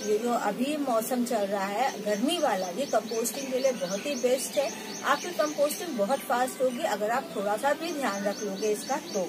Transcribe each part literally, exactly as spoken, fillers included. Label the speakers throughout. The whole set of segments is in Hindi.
Speaker 1: ये जो अभी मौसम चल रहा है गर्मी वाला, ये कंपोस्टिंग के लिए बहुत ही बेस्ट है। आपकी कंपोस्टिंग बहुत फास्ट होगी अगर आप थोड़ा सा भी ध्यान रख लोगे इसका तो।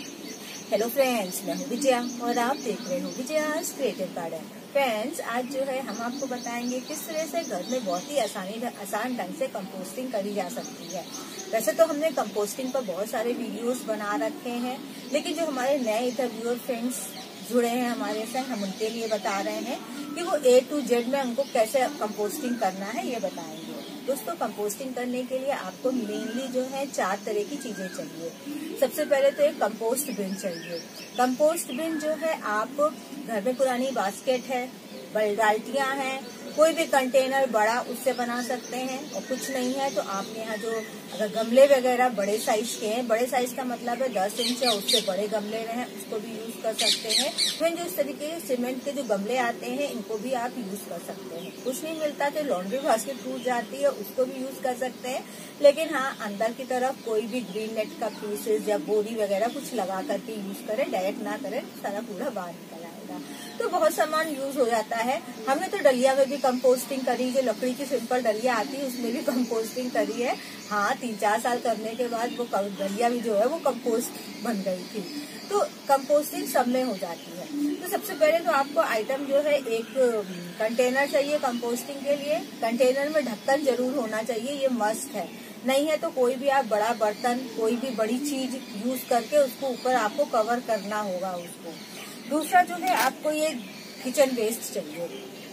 Speaker 1: हेलो फ्रेंड्स, मैं हूँ विजया और आप देख रहे हो विजयास क्रिएटिव गार्डन। फ्रेंड्स, आज जो है हम आपको बताएंगे किस तरह से घर में बहुत ही आसानी आसान ढंग से कंपोस्टिंग करी जा सकती है। वैसे तो हमने कंपोस्टिंग पर बहुत सारे वीडियोस बना रखे हैं, लेकिन जो हमारे नए इधर व्यूअर फ्रेंड्स जुड़े हैं हमारे से, हम उनके लिए बता रहे हैं कि वो ए टू जेड में उनको कैसे कंपोस्टिंग करना है ये बताएंगे। दोस्तों, कंपोस्टिंग करने के लिए आपको मेनली जो है चार तरह की चीजें चाहिए। सबसे पहले तो एक कंपोस्ट बिन चाहिए। कंपोस्ट बिन जो है आप घर में पुरानी बास्केट है, बड़ी बाल्टियां हैं, कोई भी कंटेनर बड़ा उससे बना सकते हैं। और कुछ नहीं है तो आपके यहाँ जो अगर गमले वगैरह बड़े साइज के हैं, बड़े साइज का मतलब है दस इंच या उससे बड़े गमले रहे, उसको भी यूज कर सकते हैं। फिर जो इस तरीके के सीमेंट के जो गमले आते हैं इनको भी आप यूज कर सकते हैं। कुछ नहीं मिलता तो लॉन्ड्री बास्केट टूट जाती है, उसको भी यूज कर सकते हैं। लेकिन हाँ, अंदर की तरफ कोई भी ग्रीन नेट का पीसेज या बोरी वगैरह कुछ लगा करके यूज करें, डायरेक्ट ना करें, सारा पूरा बाहर निकल आएगा। तो बहुत सामान यूज हो जाता है। हमने तो डलिया में भी कंपोस्टिंग करी, जो लकड़ी की सिंपल डलिया आती है उसमें भी कंपोस्टिंग करी है। हाँ, तीन चार साल करने के बाद वो डलिया भी जो है वो कंपोस्ट बन गई थी। तो कंपोस्टिंग सब में हो जाती है। तो सबसे पहले तो आपको आइटम जो है एक कंटेनर चाहिए कंपोस्टिंग के लिए। कंटेनर में ढक्कन जरूर होना चाहिए, ये मस्ट है। नहीं है तो कोई भी आप बड़ा बर्तन, कोई भी बड़ी चीज यूज करके उसको ऊपर आपको कवर करना होगा उसको। दूसरा जो है आपको ये किचन वेस्ट चाहिए।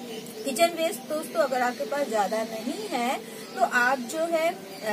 Speaker 1: किचन वेस्ट दोस्तों अगर आपके पास ज्यादा नहीं है तो आप जो है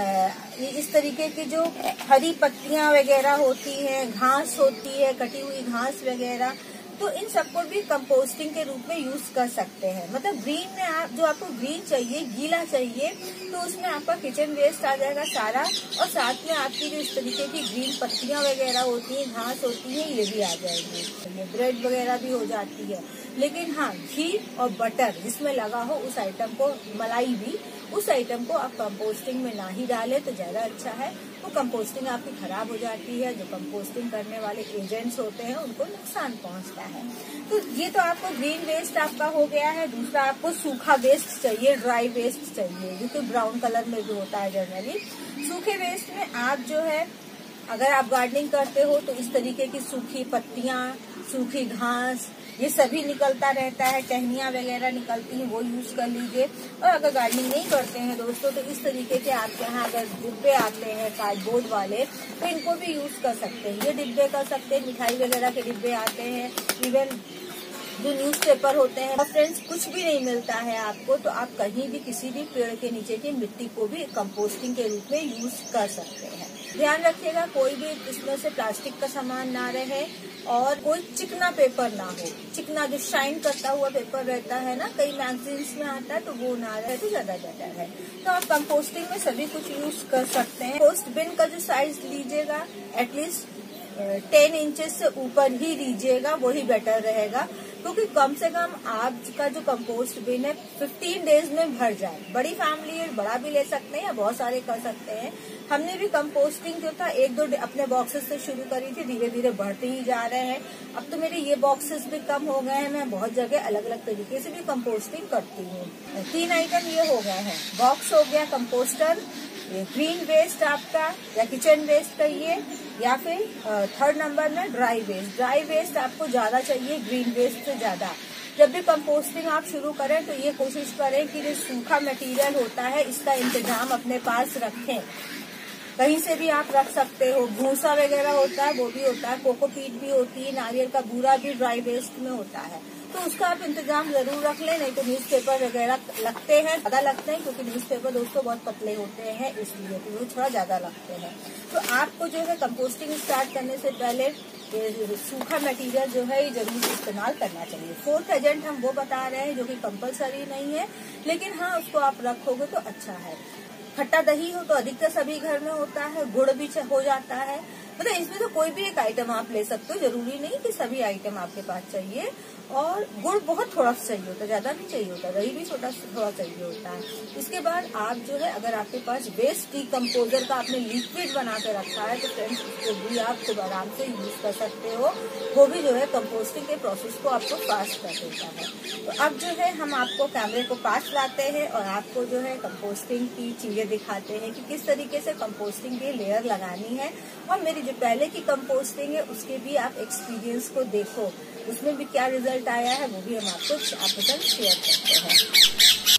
Speaker 1: ये इस तरीके की जो हरी पत्तियां वगैरह होती हैं, घास होती है, कटी हुई घास वगैरह, तो इन सबको भी कंपोस्टिंग के रूप में यूज कर सकते हैं। मतलब ग्रीन में आप जो आपको ग्रीन चाहिए, गीला चाहिए, तो उसमें आपका किचन वेस्ट आ जाएगा सारा, और साथ में आपकी जो इस तरीके की ग्रीन पत्तियां वगैरह होती हैं, घास होती है, ये भी आ जाएगी। ये ब्रेड वगैरह भी हो जाती है। लेकिन हाँ, घी और बटर जिसमें लगा हो उस आइटम को, मलाई भी, उस आइटम को आप कंपोस्टिंग में ना ही डालें तो ज्यादा अच्छा है। वो कंपोस्टिंग आपकी खराब हो जाती है। जो कंपोस्टिंग करने वाले एजेंट्स होते हैं उनको नुकसान पहुंचता है। तो ये तो आपको ग्रीन वेस्ट आपका हो गया है। दूसरा आपको सूखा वेस्ट चाहिए, ड्राई वेस्ट चाहिए, जो कि ब्राउन कलर में भी होता है जनरली। सूखे वेस्ट में आप जो है अगर आप गार्डनिंग करते हो तो इस तरीके की सूखी पत्तियां, सूखी घास, ये सभी निकलता रहता है, टहनियां वगैरह निकलती हैं, वो यूज कर लीजिए। और अगर गार्डनिंग नहीं करते हैं दोस्तों तो इस तरीके के आपके यहाँ अगर डिब्बे आते हैं कार्डबोर्ड वाले तो इनको भी यूज कर सकते हैं। ये डिब्बे कर सकते हैं, मिठाई वगैरह के डिब्बे आते हैं, इवन जो न्यूज़पेपर होते हैं। और फ्रेंड्स, कुछ भी नहीं मिलता है आपको तो आप कहीं भी किसी भी पेड़ के नीचे की मिट्टी को भी कंपोस्टिंग के रूप में यूज कर सकते हैं। ध्यान रखिएगा कोई भी इसमें से प्लास्टिक का सामान ना रहे और कोई चिकना पेपर ना हो। चिकना जो शाइन करता हुआ पेपर रहता है ना, कई मैगजीन्स में आता है, तो वो ना रहे तो ज्यादा बेटर है। तो आप कंपोस्टिंग में सभी कुछ यूज कर सकते हैं। पोस्ट बिन का जो साइज लीजिएगा एटलीस्ट टेन इंचेस से ऊपर ही लीजिएगा, वही बेटर रहेगा। क्योंकि कम से कम आपका जो कंपोस्ट बिन है फिफ्टीन डेज में भर जाए। बड़ी फैमिली है, बड़ा भी ले सकते हैं या बहुत सारे कर सकते हैं। हमने भी कंपोस्टिंग जो था एक दो अपने बॉक्सेस से शुरू करी थी, धीरे धीरे बढ़ते ही जा रहे हैं। अब तो मेरे ये बॉक्सेस भी कम हो गए हैं, मैं बहुत जगह अलग अलग तरीके से भी कंपोस्टिंग करती हूँ। तीन आइटम ये हो गए हैं, बॉक्स हो गया, कंपोस्टर, ये ग्रीन वेस्ट आपका या किचन वेस्ट कहिए, या फिर थर्ड नंबर में ड्राई वेस्ट। ड्राई वेस्ट आपको ज्यादा चाहिए ग्रीन वेस्ट से ज्यादा। जब भी कंपोस्टिंग आप शुरू करें तो ये कोशिश करें कि जो सूखा मटेरियल होता है इसका इंतजाम अपने पास रखें। कहीं से भी आप रख सकते हो, भूसा वगैरह होता है वो भी होता है, कोकोपीट भी होती है, नारियल का बूरा भी ड्राई वेस्ट में होता है, तो उसका आप इंतजाम जरूर रख लें। नहीं तो न्यूज़पेपर वगैरह लगते हैं, ज्यादा लगते हैं, क्योंकि न्यूज़पेपर दोस्तों बहुत पतले होते हैं इसलिए तो वो थोड़ा ज्यादा लगते हैं। तो आपको जो है कंपोस्टिंग स्टार्ट करने से पहले ये सूखा मटेरियल जो है ये जरूर इस्तेमाल करना चाहिए। फोर्थ एजेंट हम वो बता रहे हैं जो कि कंपलसरी नहीं है, लेकिन हाँ उसको आप रखोगे तो अच्छा है। खट्टा दही हो तो अधिकतर सभी घर में होता है, गुड़ भी हो जाता है। मतलब इसमें तो कोई भी एक आइटम आप ले सकते हो, जरूरी नहीं कि सभी आइटम आपके पास चाहिए। और गुड़ बहुत थोड़ा सा चाहिए होता है, ज्यादा नहीं चाहिए होता, दही भी छोटा थोड़ा चाहिए होता है। इसके बाद आप जो है अगर आपके पास वेस्ट डिकम्पोजर का आपने लिक्विड बना के रखा है तो फ्रेंड्स उसको भी आप खूब आराम से यूज कर सकते हो। वो भी जो है कंपोस्टिंग के प्रोसेस को आपको फास्ट कर देता है। तो अब जो है हम आपको कैमरे को पास लाते हैं और आपको जो है कंपोस्टिंग की चीजें दिखाते हैं कि किस तरीके से कंपोस्टिंग की लेयर लगानी है। और मेरी जो पहले की कंपोस्टिंग है उसके भी आप एक्सपीरियंस को देखो, उसमें भी क्या रिजल्ट आया है वो भी हम आपको आपके साथ शेयर करते हैं।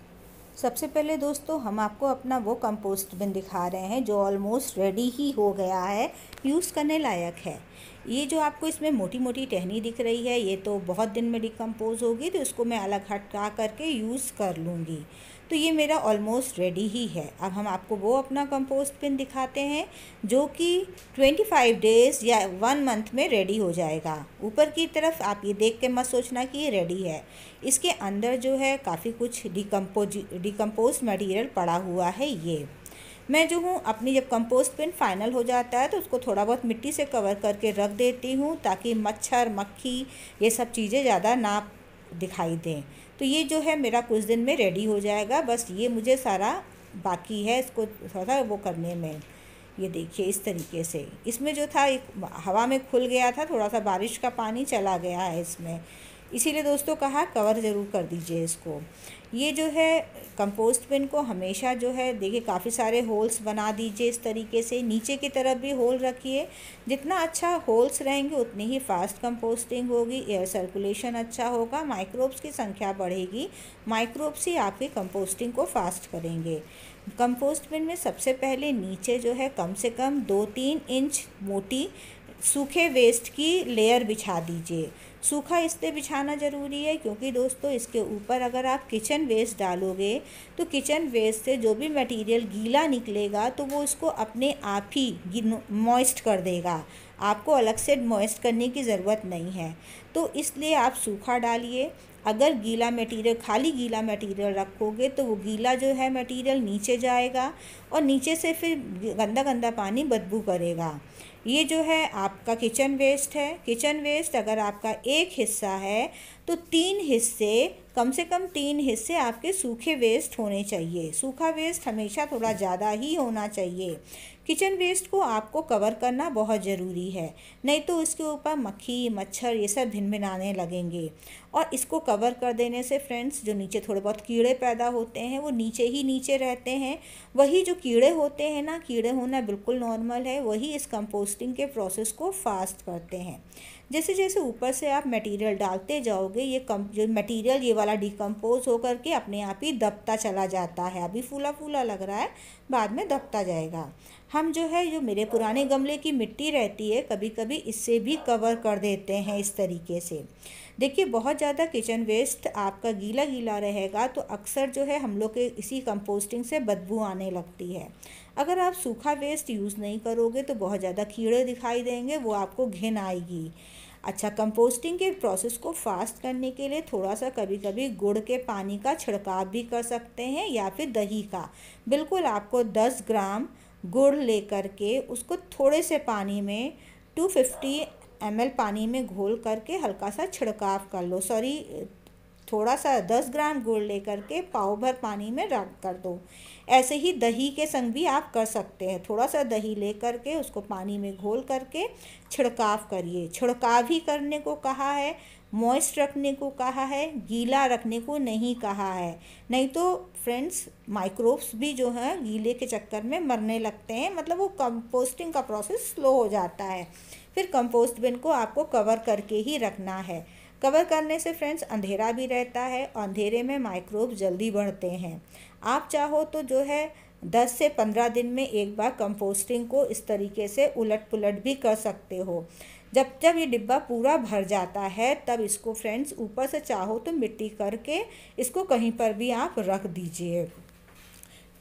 Speaker 1: सबसे पहले दोस्तों हम आपको अपना वो कंपोस्ट बिन दिखा रहे हैं जो ऑलमोस्ट रेडी ही हो गया है, यूज़ करने लायक है। ये जो आपको इसमें मोटी मोटी टहनी दिख रही है ये तो बहुत दिन में डिकम्पोज होगी, तो इसको मैं अलग हटा करके यूज़ कर लूँगी। तो ये मेरा ऑलमोस्ट रेडी ही है। अब हम आपको वो अपना कंपोस्ट बिन दिखाते हैं जो कि पच्चीस डेज़ या वन मंथ में रेडी हो जाएगा। ऊपर की तरफ आप ये देख के मत सोचना कि ये रेडी है, इसके अंदर जो है काफ़ी कुछ डिकम्पोज डिकम्पोज मटेरियल पड़ा हुआ है। ये मैं जो हूँ अपनी जब कंपोस्ट बिन फाइनल हो जाता है तो उसको थोड़ा बहुत मिट्टी से कवर करके रख देती हूँ ताकि मच्छर मक्खी ये सब चीज़ें ज़्यादा ना दिखाई दें। तो ये जो है मेरा कुछ दिन में रेडी हो जाएगा, बस ये मुझे सारा बाकी है इसको थोड़ा वो करने में। ये देखिए इस तरीके से इसमें जो था एक हवा में खुल गया था, थोड़ा सा बारिश का पानी चला गया है इसमें, इसीलिए दोस्तों कहा कवर ज़रूर कर दीजिए इसको। ये जो है कंपोस्ट बिन को हमेशा जो है देखिए काफ़ी सारे होल्स बना दीजिए इस तरीके से, नीचे की तरफ भी होल रखिए। जितना अच्छा होल्स रहेंगे उतनी ही फास्ट कंपोस्टिंग होगी, एयर सर्कुलेशन अच्छा होगा, माइक्रोब्स की संख्या बढ़ेगी। माइक्रोब्स ही आपकी कंपोस्टिंग को फास्ट करेंगे। कंपोस्ट बिन में सबसे पहले नीचे जो है कम से कम दो तीन इंच मोटी सूखे वेस्ट की लेयर बिछा दीजिए। सूखा इसलिए बिछाना ज़रूरी है क्योंकि दोस्तों इसके ऊपर अगर आप किचन वेस्ट डालोगे तो किचन वेस्ट से जो भी मटेरियल गीला निकलेगा तो वो इसको अपने आप ही मॉइस्ट कर देगा, आपको अलग से मॉइस्ट करने की ज़रूरत नहीं है। तो इसलिए आप सूखा डालिए। अगर गीला मटेरियल खाली गीला मटेरियल रखोगे तो वो गीला जो है मटेरियल नीचे जाएगा और नीचे से फिर गंदा गंदा पानी बदबू करेगा। ये जो है आपका किचन वेस्ट है। किचन वेस्ट अगर आपका एक हिस्सा है तो तीन हिस्से कम से कम तीन हिस्से आपके सूखे वेस्ट होने चाहिए। सूखा वेस्ट हमेशा थोड़ा ज़्यादा ही होना चाहिए। किचन वेस्ट को आपको कवर करना बहुत ज़रूरी है, नहीं तो इसके ऊपर मक्खी मच्छर ये सब भिनभिनाने लगेंगे। और इसको कवर कर देने से फ्रेंड्स जो नीचे थोड़े बहुत कीड़े पैदा होते हैं वो नीचे ही नीचे रहते हैं। वही जो कीड़े होते हैं ना, कीड़े होना बिल्कुल नॉर्मल है, वही इस कंपोस्टिंग के प्रोसेस को फास्ट करते हैं। जैसे जैसे ऊपर से आप मटेरियल डालते जाओगे ये कम जो मटेरियल ये वाला डिकम्पोज होकर के अपने आप ही दबता चला जाता है। अभी फूला फूला लग रहा है, बाद में दबता जाएगा। हम जो है जो मेरे पुराने गमले की मिट्टी रहती है कभी कभी इससे भी कवर कर देते हैं इस तरीके से। देखिए बहुत ज़्यादा किचन वेस्ट आपका गीला गीला रहेगा तो अक्सर जो है हम लोग के इसी कंपोस्टिंग से बदबू आने लगती है। अगर आप सूखा वेस्ट यूज़ नहीं करोगे तो बहुत ज़्यादा कीड़े दिखाई देंगे, वो आपको घिन आएगी। अच्छा, कंपोस्टिंग के प्रोसेस को फास्ट करने के लिए थोड़ा सा कभी कभी गुड़ के पानी का छिड़काव भी कर सकते हैं या फिर दही का। बिल्कुल आपको दस ग्राम गुड़ लेकर के उसको थोड़े से पानी में दो सौ पचास एम एल पानी में घोल करके हल्का सा छिड़काव कर लो। सॉरी थोड़ा सा दस ग्राम गुड़ लेकर के पाव भर पानी में रख कर दो। ऐसे ही दही के संग भी आप कर सकते हैं। थोड़ा सा दही ले करके उसको पानी में घोल करके छिड़काव करिए। छिड़काव ही करने को कहा है, मॉइस्ट रखने को कहा है, गीला रखने को नहीं कहा है। नहीं तो फ्रेंड्स माइक्रोब्स भी जो हैं गीले के चक्कर में मरने लगते हैं, मतलब वो कंपोस्टिंग का प्रोसेस स्लो हो जाता है। फिर कंपोस्ट बिन को आपको कवर करके ही रखना है। कवर करने से फ्रेंड्स अंधेरा भी रहता है और अंधेरे में माइक्रोब जल्दी बढ़ते हैं। आप चाहो तो जो है दस से पंद्रह दिन में एक बार कंपोस्टिंग को इस तरीके से उलट पुलट भी कर सकते हो। जब जब ये डिब्बा पूरा भर जाता है तब इसको फ्रेंड्स ऊपर से चाहो तो मिट्टी करके इसको कहीं पर भी आप रख दीजिए।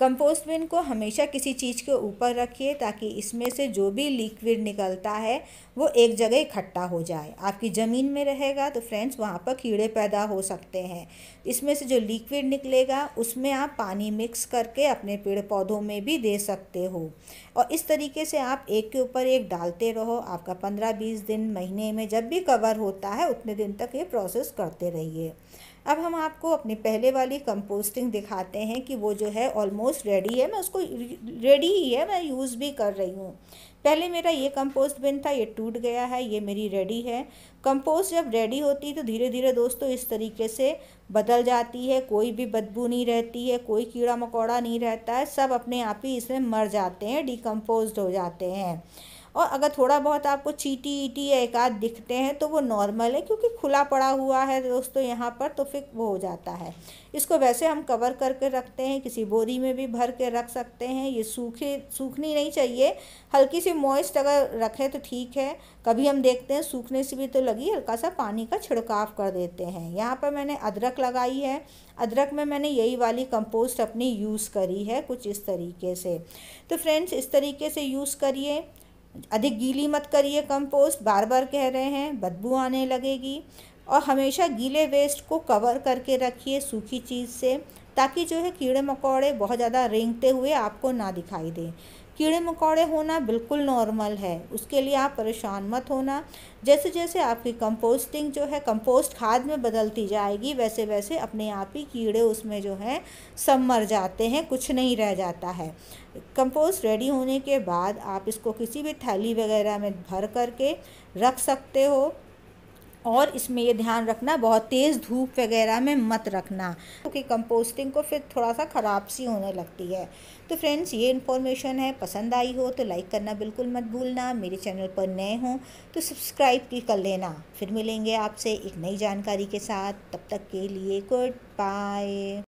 Speaker 1: कंपोस्ट बिन को हमेशा किसी चीज़ के ऊपर रखिए ताकि इसमें से जो भी लिक्विड निकलता है वो एक जगह इकट्ठा हो जाए। आपकी ज़मीन में रहेगा तो फ्रेंड्स वहाँ पर कीड़े पैदा हो सकते हैं। इसमें से जो लिक्विड निकलेगा उसमें आप पानी मिक्स करके अपने पेड़ पौधों में भी दे सकते हो और इस तरीके से आप एक के ऊपर एक डालते रहो। आपका पंद्रह बीस दिन, महीने में जब भी कवर होता है उतने दिन तक ये प्रोसेस करते रहिए। अब हम आपको अपनी पहले वाली कंपोस्टिंग दिखाते हैं कि वो जो है ऑलमोस्ट रेडी है। मैं उसको रेडी ही है, मैं यूज़ भी कर रही हूँ। पहले मेरा ये कंपोस्ट बिन था, ये टूट गया है, ये मेरी रेडी है। कंपोस्ट जब रेडी होती है तो धीरे धीरे दोस्तों इस तरीके से बदल जाती है। कोई भी बदबू नहीं रहती है, कोई कीड़ा मकोड़ा नहीं रहता है, सब अपने आप ही इसमें मर जाते हैं, डिकम्पोज्ड हो जाते हैं। और अगर थोड़ा बहुत आपको चीटी ईटी या एक आध दिखते हैं तो वो नॉर्मल है, क्योंकि खुला पड़ा हुआ है दोस्तों यहाँ पर, तो फिर वो हो जाता है। इसको वैसे हम कवर करके रखते हैं, किसी बोरी में भी भर के रख सकते हैं। ये सूखे सूखनी नहीं चाहिए, हल्की सी मॉइस्ट अगर रखें तो ठीक है। कभी हम देखते हैं सूखने से भी तो लगी, हल्का सा पानी का छिड़काव कर देते हैं। यहाँ पर मैंने अदरक लगाई है, अदरक में मैंने यही वाली कंपोस्ट अपनी यूज़ करी है कुछ इस तरीके से। तो फ्रेंड्स इस तरीके से यूज़ करिए, अधिक गीली मत करिए कंपोस्ट, बार बार कह रहे हैं, बदबू आने लगेगी। और हमेशा गीले वेस्ट को कवर करके रखिए सूखी चीज़ से, ताकि जो है कीड़े मकोड़े बहुत ज़्यादा रेंगते हुए आपको ना दिखाई दें। कीड़े मकोड़े होना बिल्कुल नॉर्मल है, उसके लिए आप परेशान मत होना। जैसे जैसे आपकी कंपोस्टिंग जो है कंपोस्ट खाद में बदलती जाएगी वैसे वैसे अपने आप ही कीड़े उसमें जो हैं सब मर जाते हैं, कुछ नहीं रह जाता है। कंपोस्ट रेडी होने के बाद आप इसको किसी भी थैली वगैरह में भर करके रख सकते हो। और इसमें ये ध्यान रखना बहुत तेज़ धूप वगैरह में मत रखना, क्योंकि तो कंपोस्टिंग को फिर थोड़ा सा ख़राब सी होने लगती है। तो फ्रेंड्स ये इन्फॉर्मेशन है, पसंद आई हो तो लाइक करना बिल्कुल मत भूलना। मेरे चैनल पर नए हो तो सब्सक्राइब भी कर लेना। फिर मिलेंगे आपसे एक नई जानकारी के साथ, तब तक के लिए गुड बाय।